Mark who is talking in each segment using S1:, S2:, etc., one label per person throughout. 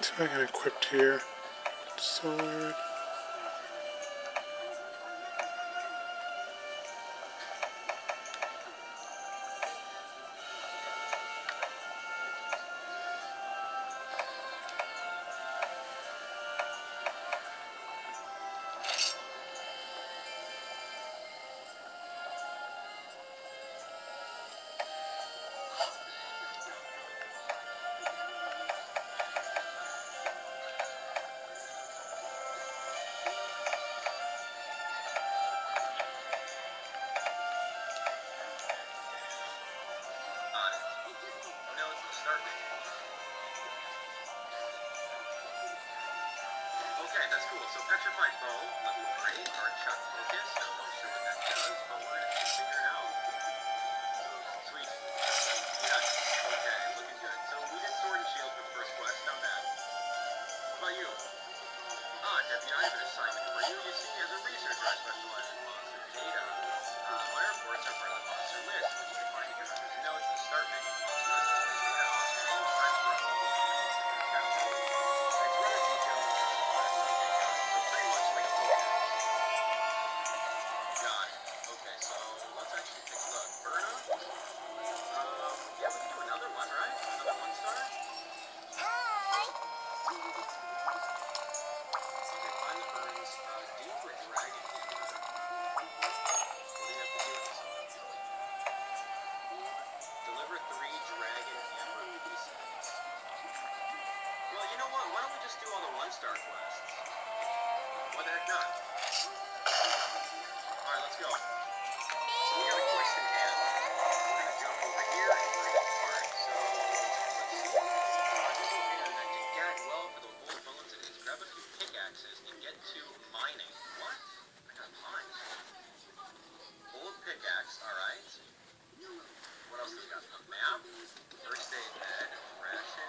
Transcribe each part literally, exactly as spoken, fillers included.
S1: So I got equipped here. Sword.
S2: Okay, that's cool. So petrified bow, level three, or chuck focus. I'm not sure what that does, but we're gonna figure it out. Sweet. Yes. Okay, looking good. So we did sword and shield for the first quest. Not bad. What about you? Ah, Deputy, I have an assignment for you. You see, as a researcher, I specialize in monster data. Uh, my reports are part of the monster list, which you can find in your hunter's notes in the start menu. Monster list contains data on all types for all the animals that can capture. It's rather detailed in terms of quest locations, so pretty much like a Pokedex. Got it. Okay, so let's actually take a look. Berna? Um, yeah, we can do another one, right? Another one star? Okay, find the urns. Uh, do for a dragon hammer. What do you have to do with this one? Deliver three dragon hammer pieces. Well, you know what? Why don't we just do all the one-star quests? Why the heck not? Alright, let's go. So we got a quest in hand. We're going to jump over here and we're going to depart. So, let's see. Uh, just located an empty gag well for the old bones it is. Grab a few pickaxes and get to mining. What? I got mines. Old pickaxe, alright. What else does it got? A map? First aid bed, ration.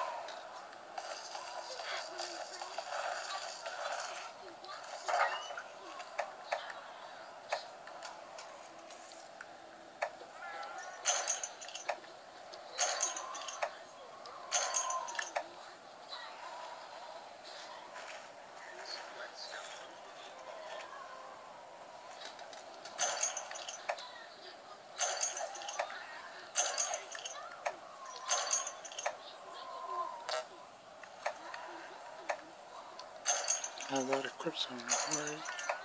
S2: Whetstone, eight ball.
S1: How that equips on right?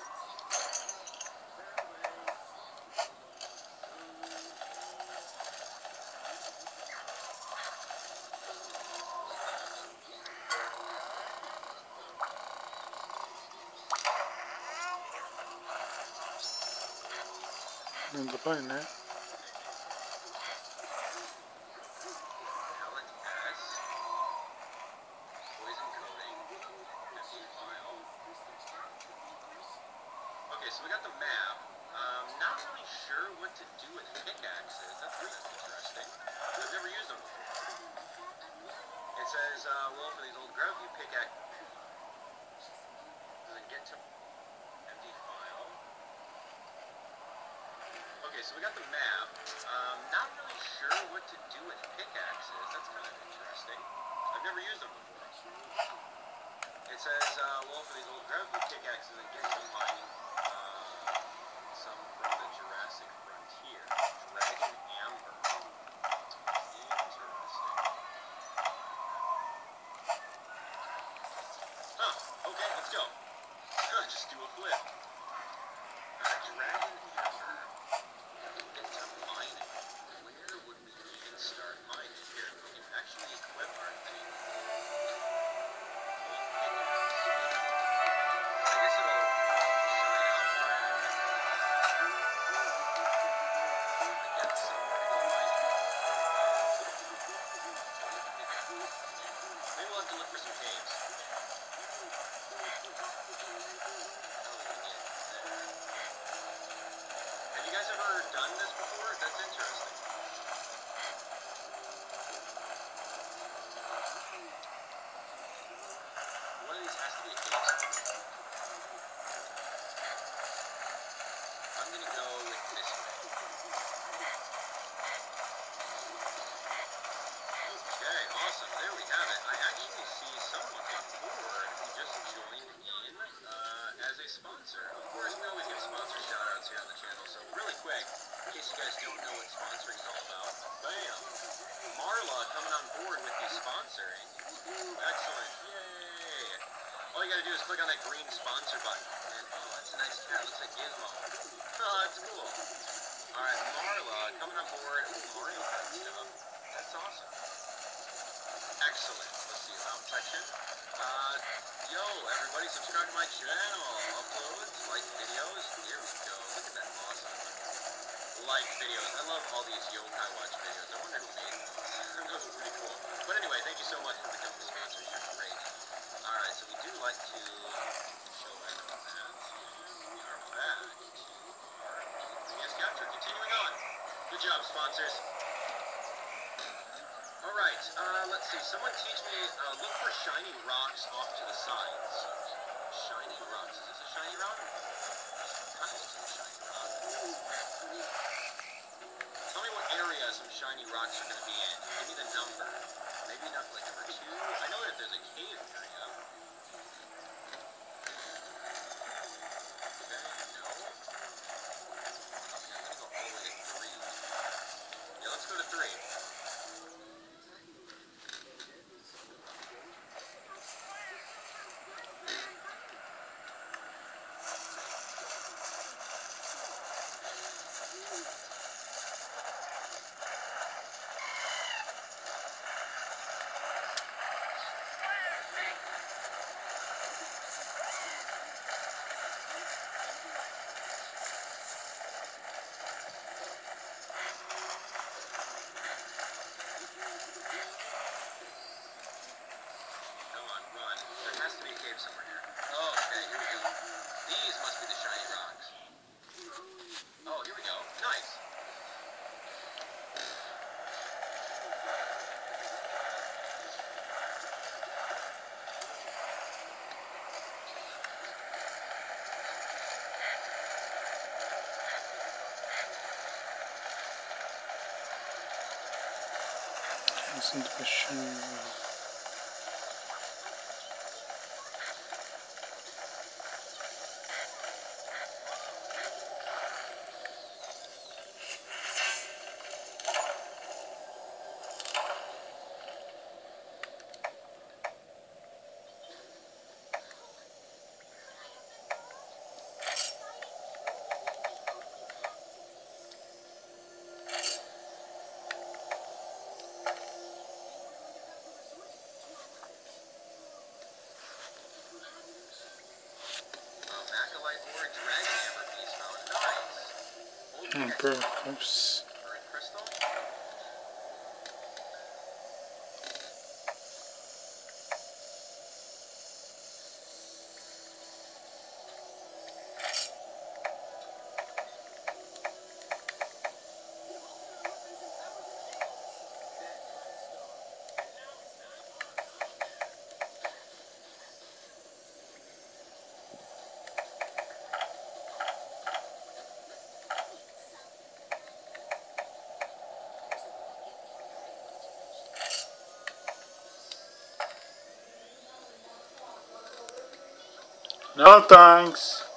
S1: And the button there.
S2: Pallet S. Poison coating. Empty file. Okay, so we got the map. Um, not really sure what to do with pickaxes. That's kind of interesting. I've never used them before. It says, uh, well, for these old grab you pickaxe. Does it get to empty file? Okay, so we got the map. Um, not really sure what to do with pickaxes. That's kind of interesting. I've never used them before. It says, uh, well, for these old grab you pickaxes and get some mining. Uh, some from the Jurassic Frontier. Dragon Amber. Interesting. Huh, okay, let's go. Just do a flip. Uh, Dragon Amber. Get to mining. Where would we even start mining? Here, we can actually equip our thing. Old pickaxe. I guess it'll shine out when I get somewhere to go mining. Maybe we'll have to look for some caves. Have you guys ever done this before? That's interesting. One of these has to be a cave somewhere. I'm gonna go with this way. Okay, awesome. There we have it. I actually see some forward with the sponsoring. Excellent. Yay. All you gotta do is click on that green sponsor button. And, oh, that's a nice cat. Looks like Gizmo. Oh, that's cool. Alright, Marla, coming on board. Ooh, Mario Kart stuff. That's awesome. Excellent. Let's see, about section. Uh, yo, everybody, subscribe to my channel. Uploads, like videos. Here we go. Look at that awesome. Like videos. I love all these Yokai Watch videos. I wonder who made those. Those are pretty cool. But anyway, thank you so much for becoming a sponsor. You're great. Alright, so we do like to show everyone that. We are back to our previous capture. Continuing on. Good job, sponsors. Alright, uh, let's see. Someone teach me, uh, look for shiny rocks off to the sides. Shiny rocks. Is this a shiny rock? Kind of looks like a shiny rock. Tell me what area some shiny rocks are going to be in. Give me the number. Maybe not like number two. I know that there's a cave area. Okay, no. Okay, I'm going to go all the way to three. Yeah, let's go to three. Somewhere here. Oh, okay, here we go. These must be the shiny rocks. Oh, here we go. Nice.
S1: Listen to the show. Oh, bro, oops. No thanks.